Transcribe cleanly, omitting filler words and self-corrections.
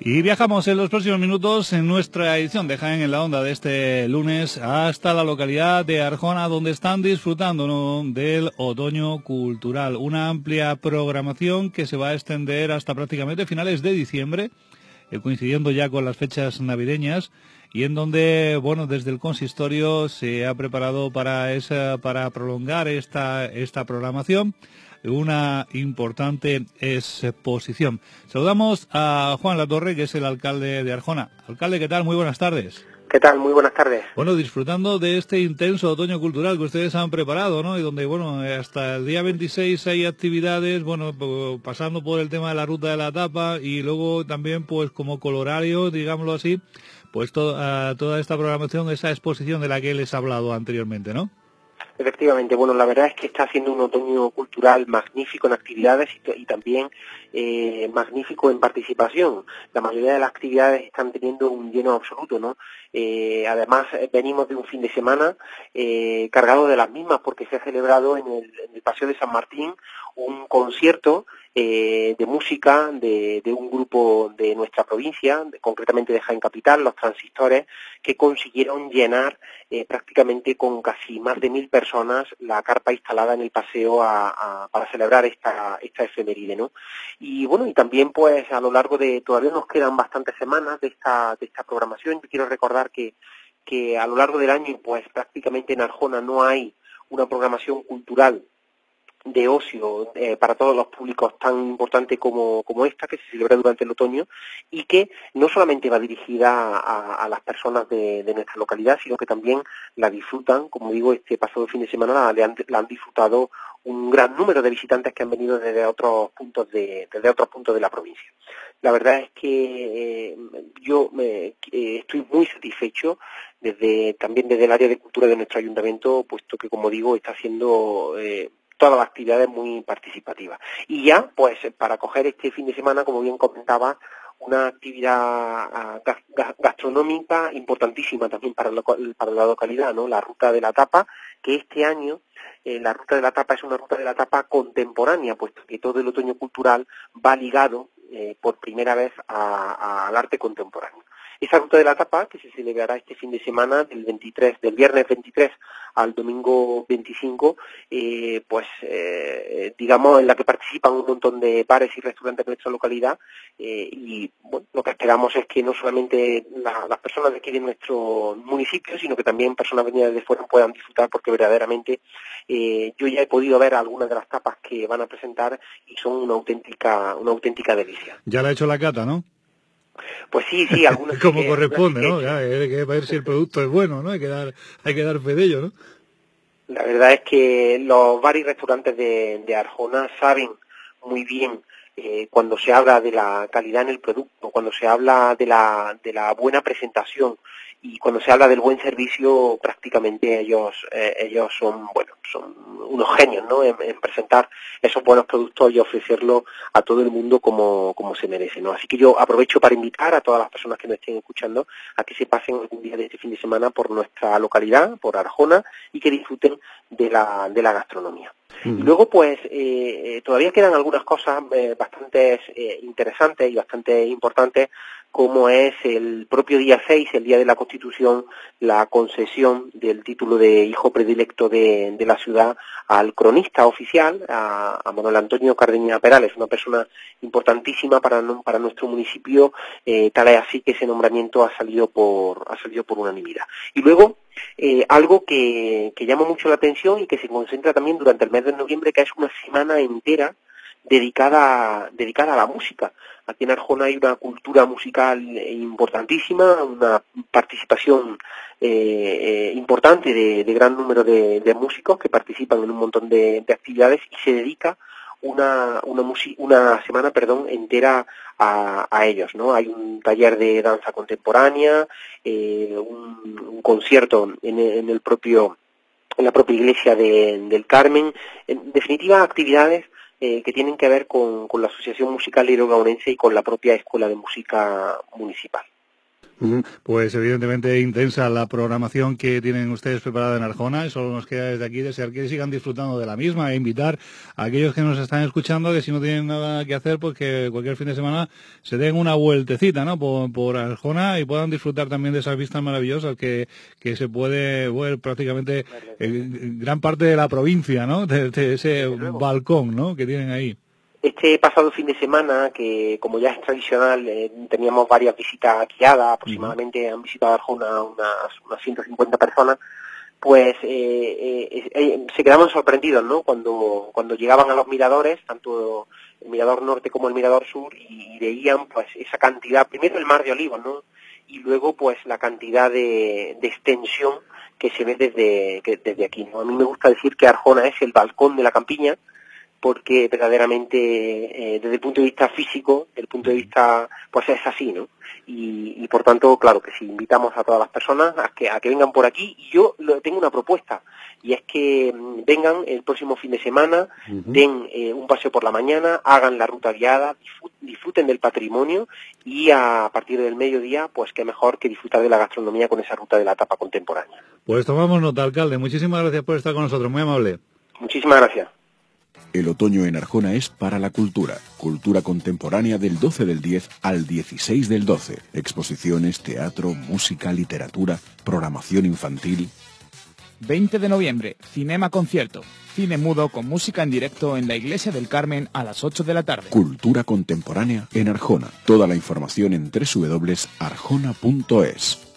Y viajamos en los próximos minutos en nuestra edición de Jaén en la Onda de este lunes hasta la localidad de Arjona, donde están disfrutando, ¿no?, del otoño cultural. Una amplia programación que se va a extender hasta prácticamente finales de diciembre, coincidiendo ya con las fechas navideñas, y en donde, bueno, desde el consistorio se ha preparado para prolongar esta programación una importante exposición. Saludamos a Juan Latorre, que es el alcalde de Arjona. Alcalde, ¿qué tal? Muy buenas tardes. ¿Qué tal? Muy buenas tardes. Bueno, disfrutando de este intenso otoño cultural que ustedes han preparado, ¿no? Y donde, bueno, hasta el día 26 hay actividades, bueno, pasando por el tema de la ruta de la tapa y luego también, pues, como colorario, digámoslo así, pues toda esta programación, esa exposición de la que les he hablado anteriormente, ¿no? Efectivamente, bueno, la verdad es que está haciendo un otoño cultural magnífico en actividades y también magnífico en participación. La mayoría de las actividades están teniendo un lleno absoluto, ¿no? Además, venimos de un fin de semana cargado de las mismas, porque se ha celebrado en el Paseo de San Martín un concierto de música de un grupo de nuestra provincia, concretamente de Jaén Capital, los Transistores, que consiguieron llenar prácticamente con casi más de 1000 personas la carpa instalada en el paseo para celebrar esta efeméride, ¿no? Y bueno, y también pues a lo largo todavía nos quedan bastantes semanas de esta programación. Yo quiero recordar que a lo largo del año pues prácticamente en Arjona no hay una programación cultural de ocio para todos los públicos tan importante como esta, que se celebra durante el otoño, y que no solamente va dirigida a las personas de nuestra localidad, sino que también la disfrutan, como digo, este pasado fin de semana la han disfrutado un gran número de visitantes que han venido desde otros puntos de la provincia. La verdad es que yo estoy muy satisfecho también desde el área de cultura de nuestro ayuntamiento, puesto que, como digo, está haciendo todas las actividades muy participativas. Y ya, pues, para coger este fin de semana, como bien comentaba, una actividad gastronómica importantísima también para la localidad, ¿no? La Ruta de la Tapa, que este año la Ruta de la Tapa es una Ruta de la Tapa contemporánea, puesto que todo el otoño cultural va ligado por primera vez al arte contemporáneo. Esa Ruta de la Tapa, que se celebrará este fin de semana, del viernes 23 al domingo 25, digamos, en la que participan un montón de bares y restaurantes de nuestra localidad, y bueno, lo que esperamos es que no solamente las personas de aquí de nuestro municipio, sino que también personas venidas de fuera puedan disfrutar, porque verdaderamente yo ya he podido ver algunas de las tapas que van a presentar y son una auténtica delicia. Ya le ha hecho la cata, ¿no? Pues sí, algunas. Como corresponde, ¿no? Hay que ver si el producto es bueno, ¿no? Hay que dar fe de ello, ¿no? La verdad es que los bares y restaurantes de Arjona saben muy bien cuando se habla de la calidad en el producto, cuando se habla de la buena presentación y cuando se habla del buen servicio, prácticamente ellos son unos genios, ¿no? En presentar esos buenos productos y ofrecerlo a todo el mundo como se merece, ¿no? Así que yo aprovecho para invitar a todas las personas que nos estén escuchando a que se pasen algún día de este fin de semana por nuestra localidad, por Arjona, y que disfruten de la gastronomía. Y luego, pues, todavía quedan algunas cosas bastante interesantes y bastante importantes, como es el propio día 6, el día de la Constitución, la concesión del título de hijo predilecto de la ciudad al cronista oficial, a Manuel Antonio Cardeña Perales, una persona importantísima para nuestro municipio, tal es así que ese nombramiento ha salido por unanimidad. Y luego, algo que llama mucho la atención y que se concentra también durante el mes de noviembre, que es una semana entera dedicada a la música. Aquí en Arjona hay una cultura musical importantísima, una participación importante de gran número de músicos que participan en un montón de actividades, y se dedica una semana entera a ellos, ¿no? Hay un taller de danza contemporánea, un concierto en la propia iglesia del Carmen, en definitiva actividades que tienen que ver con la Asociación Musical Liro Gaonense y con la propia Escuela de Música Municipal. Pues evidentemente intensa la programación que tienen ustedes preparada en Arjona, y solo nos queda desde aquí desear que sigan disfrutando de la misma e invitar a aquellos que nos están escuchando que si no tienen nada que hacer, pues que cualquier fin de semana se den una vueltecita, ¿no?, por Arjona y puedan disfrutar también de esas vistas maravillosas que se puede ver prácticamente gran parte de la provincia, ¿no?, de ese balcón, ¿no?, que tienen ahí. Este pasado fin de semana, que como ya es tradicional, teníamos varias visitas guiadas, aproximadamente han visitado Arjona unas 150 personas, pues se quedaban sorprendidos, ¿no?, cuando llegaban a los miradores, tanto el mirador norte como el mirador sur, y veían pues esa cantidad, primero el mar de olivos, ¿no?, y luego pues la cantidad de extensión que se ve desde aquí, ¿no? A mí me gusta decir que Arjona es el balcón de la campiña, porque verdaderamente desde el punto de vista físico, desde el punto de vista, pues es así, ¿no? Y por tanto, claro que sí, invitamos a todas las personas a que vengan por aquí, y yo tengo una propuesta, y es que vengan el próximo fin de semana, den un paseo por la mañana, hagan la ruta guiada, disfruten del patrimonio, y a partir del mediodía, pues qué mejor que disfrutar de la gastronomía con esa ruta de la tapa contemporánea. Pues tomamos nota, alcalde. Muchísimas gracias por estar con nosotros, muy amable. Muchísimas gracias. El otoño en Arjona es para la cultura. Cultura contemporánea del 12 del 10 al 16 del 12. Exposiciones, teatro, música, literatura, programación infantil. 20 de noviembre, Cinema Concierto. Cine mudo con música en directo en la Iglesia del Carmen a las 8 de la tarde. Cultura contemporánea en Arjona. Toda la información en www.arjona.es.